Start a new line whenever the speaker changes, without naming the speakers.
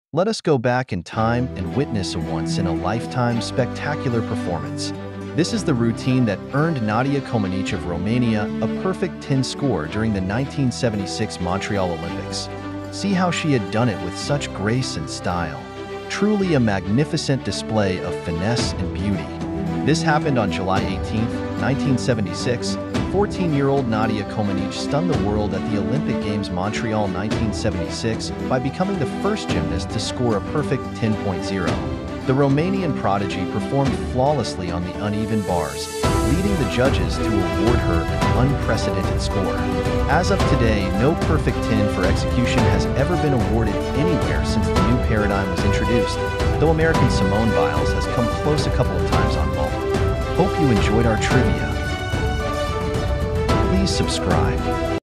Let us go back in time and witness a once-in-a-lifetime spectacular performance. This is the routine that earned Nadia Comaneci of Romania a perfect 10 score during the 1976 Montreal Olympics. See how she had done it with such grace and style. Truly a magnificent display of finesse and beauty. This happened on July 18, 1976. 14-year-old Nadia Comaneci stunned the world at the Olympic Games Montreal 1976 by becoming the first gymnast to score a perfect 10.0. The Romanian prodigy performed flawlessly on the uneven bars, leading the judges to award her an unprecedented score. As of today, no perfect 10 for execution has ever been awarded anywhere since the new paradigm was introduced, though American Simone Biles has come close a couple of times on vault. Hope you enjoyed our trivia. Please subscribe.